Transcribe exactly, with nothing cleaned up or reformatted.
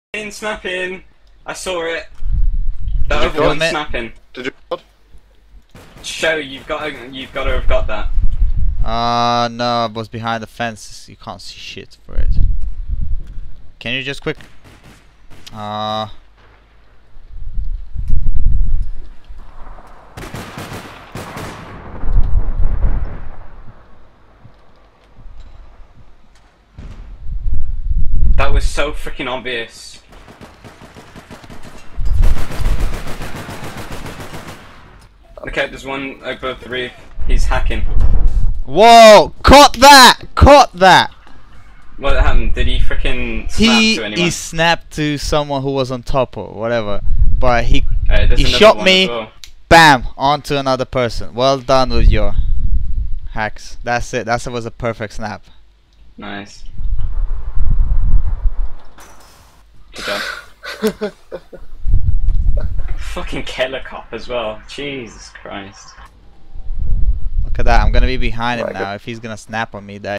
In snapping. I saw it. The Did you other one's film it? snapping. Did you? What? Show you've got to, you've got to have got that. Uh no, it was behind the fence. You can't see shit for it. Can you just quick? Uh. That was so freaking obvious. Okay, there's one above the roof. He's hacking. Whoa! Caught that! Caught that! What happened? Did he freaking snap He to anyone? he snapped to someone who was on top or whatever, but he Uh, there's he another shot one me. as well. Bam! Onto another person. Well done with your hacks. That's it. That was a perfect snap. Nice. Good job. Fucking KellerCop as well. Jesus Christ. Look at that. I'm gonna be behind him Right, now. If he's gonna snap on me, that.